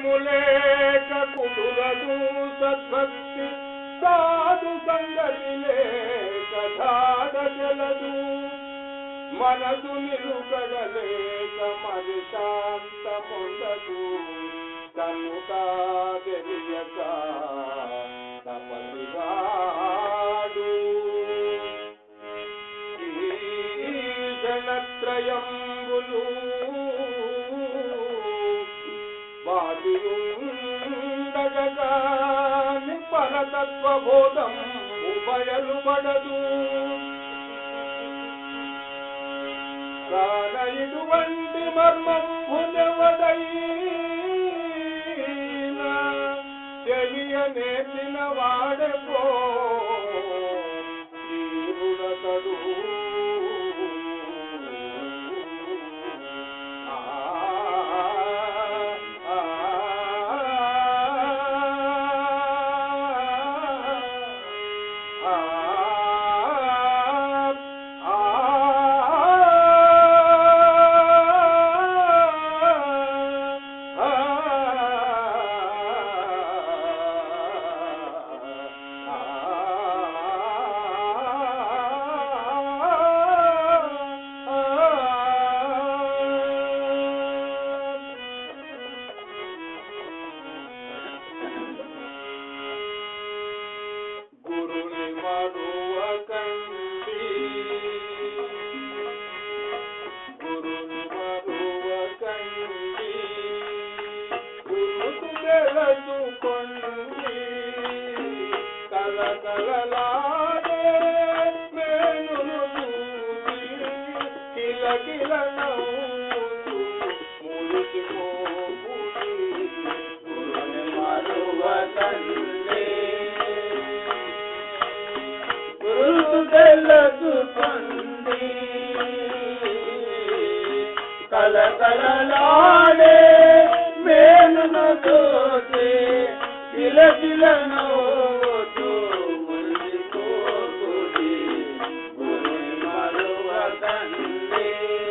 ఫలములేక కుదురదు సద్భక్తి సాధు సంగతి లేక ధార జలదు మనసు నిలుకడలేక మరి శాంతముండదు కనుక తెలియక తపసిగాడు ఈ జనత్రయంబులు బాధియుండగాని పరతత్వబోధం ఉభయలు పడదు కాన ఇటువంటి మర్మంబునెవడైనా తెలియనేసిన వాడెపో జీవుడతడు కలకలలాడే మేనును చూసి కిలకిల నవ్వుతూ మురిసిపోకుడి గురుని మరువకండి గురు తెలుసుకొండి కలకలలాడే మేనును చూసి కిలకిల నవ్వుతూ మురిసిపోకుడి గురుని మరువకండి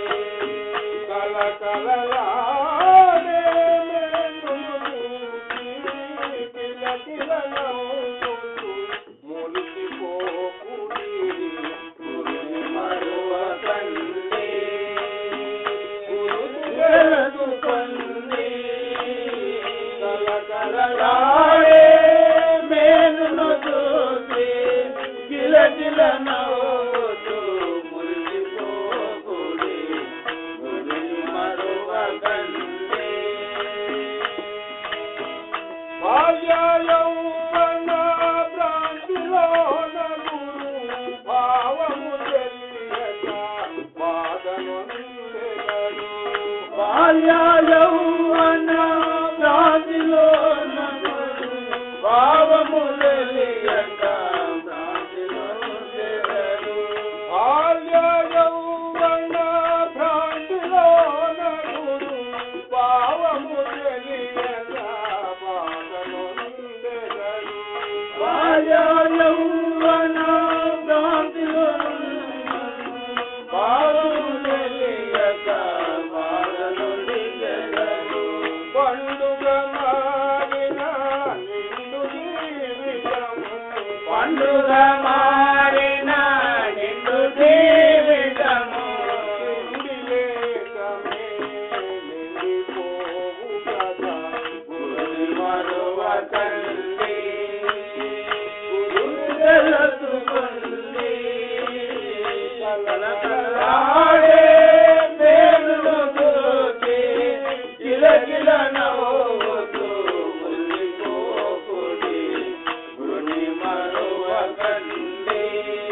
కలకలలాడే మేనును చూసి కిలకిల నవ్వుతూ మురిసిపోకుడి గురుని మరువకండి గురు తెలుసుకొండి కలకలలాడే మేనును చూసి కిలకిల నవ్వుతూ మురిసిపోకుడి గురుని మరువకండి బాల్య యౌవన భ్రాంతిలోన గురు భావము తెలియక బాధనొందెదడు బాల్య యౌవన భ్రాంతిలోన గురు భావము తెలియక భ్రాంతినొందెదడు బాల్య యౌవన భ్రాంతిలోన గురు భావము తెలియక బాధనొందెదడు బాల్య యౌవన భ్రాంతిలోన భావము తెలియక బాధనొందెదడు పండుగ మారిన నిండు జీవితము పండుగ మారిన నిండు జీవితము తిండి లేకమే నిండిపోవు కదా గురుని మరువకండి గురు తెలుసుకొండి కలకలలాడే మేనును చూసి కిలకిల నవ్వుతూ మురిసిపోకుడి గురుని మరువకండి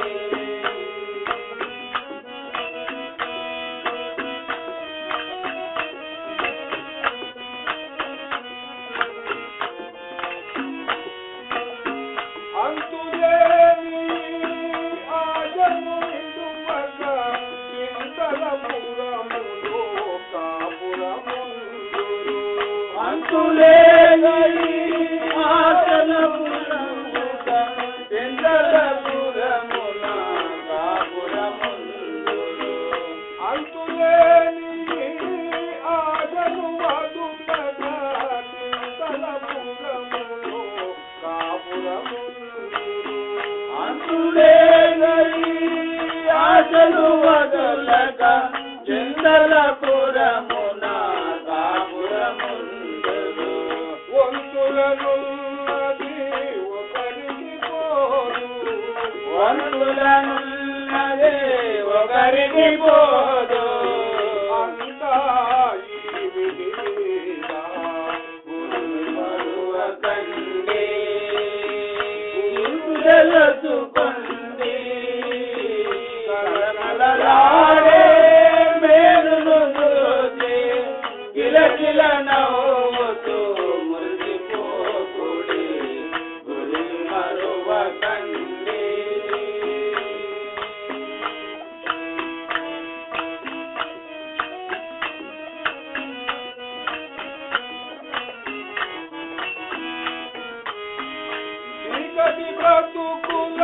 అంతులేని ఆశను నిండుపక చింతలపురములో కాపురముందురు అంతులేని ఆశలపురముక చింతలపురమున కాపురముందురు అంతులేని ఆశను వదుటగా మంగళపురమున కాపురముందురు వంతులనున్నది ఒకరికి పోదు వంతులనున్నది ఒకరికి పోదు అంతా ఈ విధిగా గురు మరువకండి గురు తెలుసుకొండి కలకలలాడే మేలును చూసి కిలకిల నవ్వుతూ మురిసిపోకుడి గురి మరువకండి చీకటి బ్రతుకుల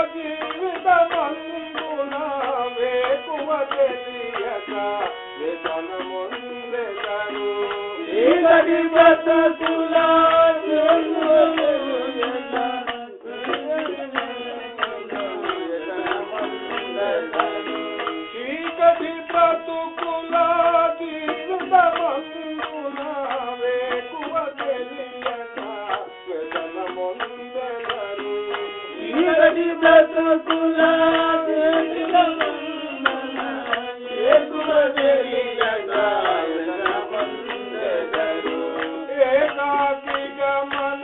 జీవితమందున వేకువ తెలియక వ్యసనముందెదరు చీకటి బ్రతుకుల చీకటి బ్రతుకుల జీవితమందున వేకువ తెలియక వ్యసనముందెదరు చీకటి బ్రతుకుల వేకువ తెలియక వ్యసనముందెదరు ఏకాకిగా మన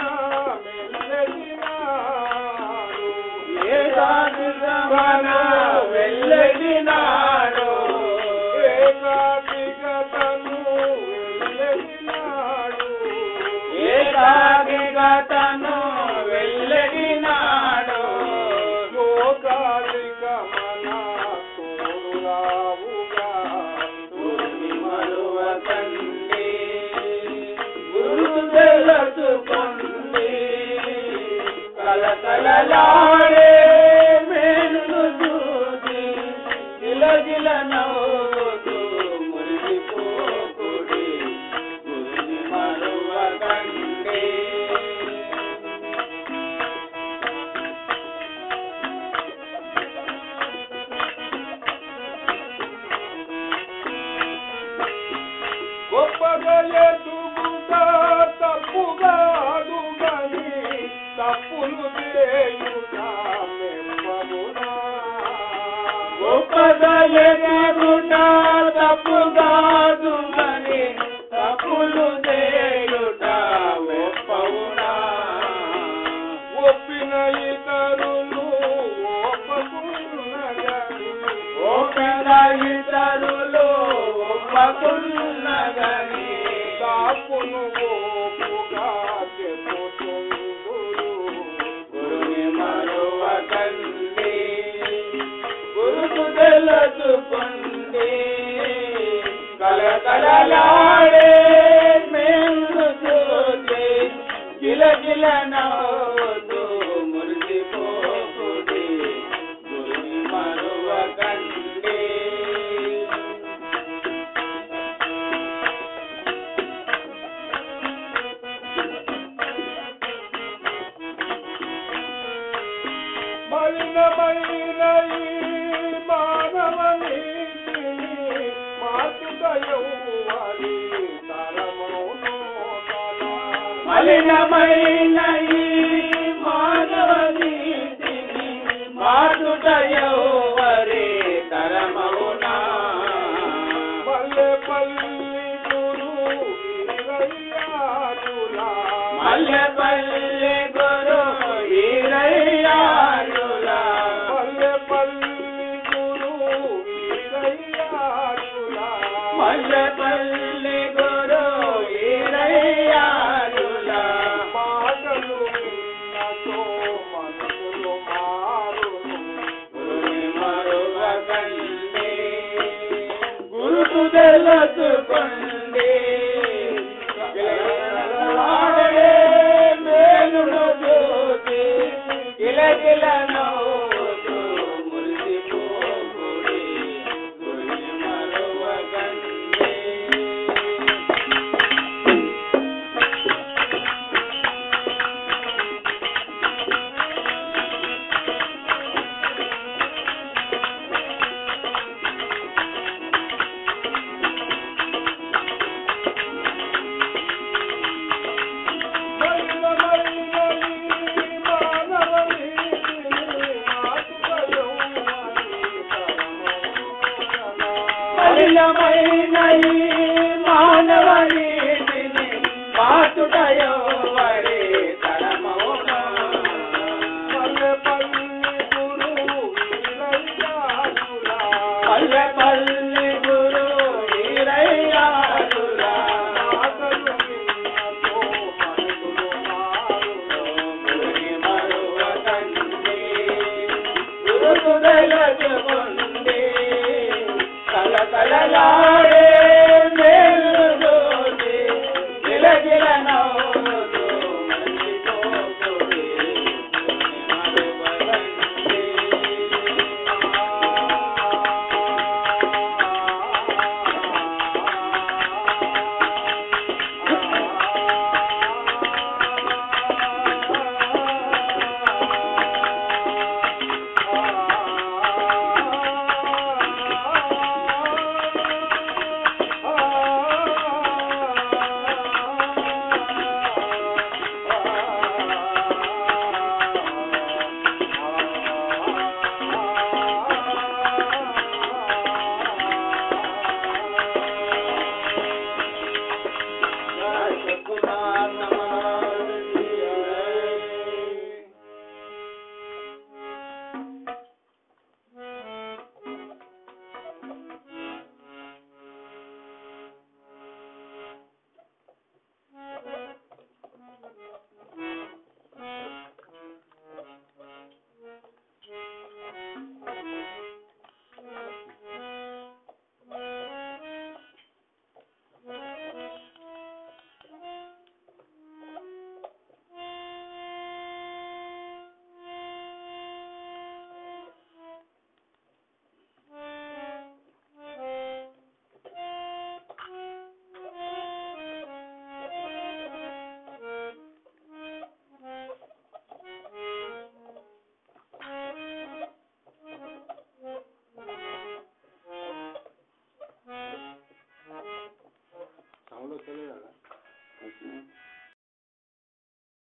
మెల్లగినాడు ఏకాకిగా మన వెళ్ళగినాడు ఏకాకిగా తను వెళ్ళగినాడు ఏకాకిగా తను వెళ్ళగినాడు లోకాలిక మన తోడురావుగా గురుని మరువకండి గురు తెలుసుకొండి కలకలలాడే మేలును చూసి గిలగిల నవ్వుతూ మురిసిపోకుడి గురుని మరువకండి గొప్పగా ఎదుగుతా తప్పుగాదు గని తప్పులు చేయుతా మెప్పమునా గొప్పగా ఎదుగుతా తప్పుగాదు గని తప్పులు చేయుతా మెప్పమునా ఒప్పిన ఇతరులు ఒప్పకున్నగని ఒప్పిన ఇతరులు ఒప్పకున్నగని తప్పును ఓపుగా చెప్పుతుందురు గురుని మరువకండి గురుకు తెలుసుకొండి కలకలలాడే మేలు చూసి గిలగిల నవ్వుతూ మురిసిపోకుడి గురుని మరువకండి మలినమైన ఈ మానవ నీతిని మార్చుటయౌవరి తరమును మలినమైన ఈ మానవ నీతిని మార్చుటయౌవరి తరమునా మల్లెపల్లి గురు వీరయ్యారులా మల్లెపల్లి గురు వీరయ్యారులా మల్లెపల్లి గురు వీరయ్యారులా మల్లెపల్లి గురు వీరయ్యారులా మాటలు విన్నతో మనసులు మారును గురుని మరువకండి గురుకు తెలుసు